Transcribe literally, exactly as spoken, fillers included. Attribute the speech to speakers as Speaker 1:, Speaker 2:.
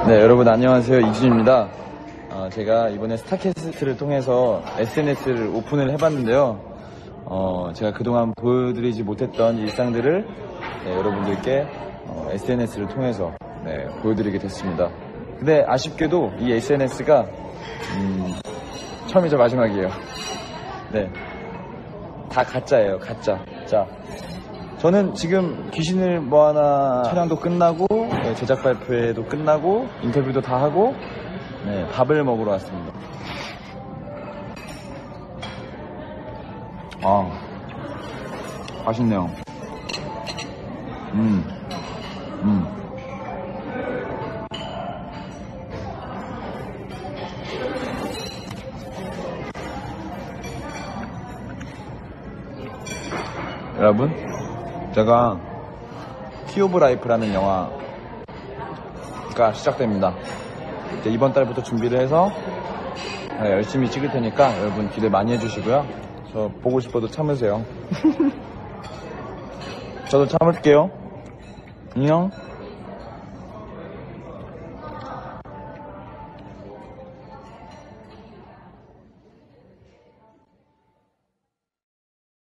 Speaker 1: 네, 여러분 안녕하세요. 이준입니다. 어, 제가 이번에 스타캐스트를 통해서 에스엔에스를 오픈을 해봤는데요. 어, 제가 그동안 보여드리지 못했던 일상들을 네, 여러분들께 어, 에스엔에스를 통해서 네, 보여드리게 됐습니다. 근데 아쉽게도 이 에스엔에스가 음, 처음이자 마지막이에요. 네, 다 가짜예요. 가짜. 자, 저는 지금 귀신을 뭐 하나 촬영도 끝나고 네, 제작 발표회도 끝나고 인터뷰도 다 하고 네, 밥을 먹으러 왔습니다. 아, 맛있네요. 음, 음. 여러분, 제가 키 오브 라이프라는 영화가 시작됩니다. 이제 이번 달부터 준비를 해서 열심히 찍을 테니까 여러분 기대 많이 해주시고요. 저 보고 싶어도 참으세요. 저도 참을게요. 안녕.